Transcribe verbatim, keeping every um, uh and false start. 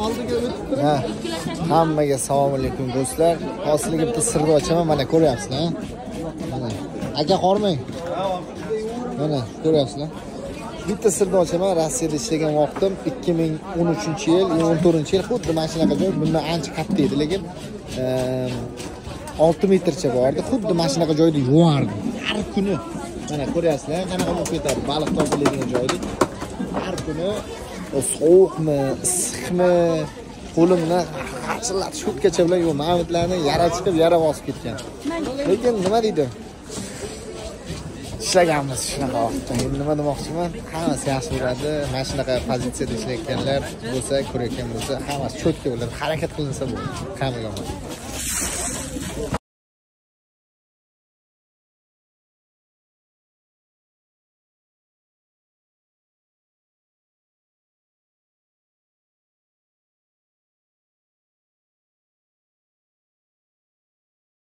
Ha. Hammaga assalomu alaykum do'stlar. Hozirga bitta sirni ochaman, mana ko'ryapsizlar, ha? Mana. Aka qormang. Mana ko'ryapsizlar. Bitta sirni ochaman. Rossiyada ishlagan vaqtim ikki ming o'n uchinchi yil, o'n to'rtinchi yil xuddi mana shunaqa joy, bundan ancha katta edi, lekin olti metrcha bordi. Xuddi mana shunaqa joyda yuvardi. Har kuni. Mana ko'ryapsizlar, qanaqa bo'lib ketadi, baliq tozalaydigan joyda. Har kuni sovuqmi, issiqmi, qo'limni qarsillatib shutgacha bilan yo'q, ma'lumotlarni yara chiqib, yara bosib ketgan. Lekin nima deydi? Ishlaganmiz shunaqa vaqtda. Endi nima demoqchiman? Hammasi yaxshi bo'ladi. Mana shunaqa pozitsiyada ishlayotganlar bo'lsa, ko'rayotgan bo'lsa, hammasi cho'tka bo'ladi. Harakat qilinsa bo'ladi. Kamida.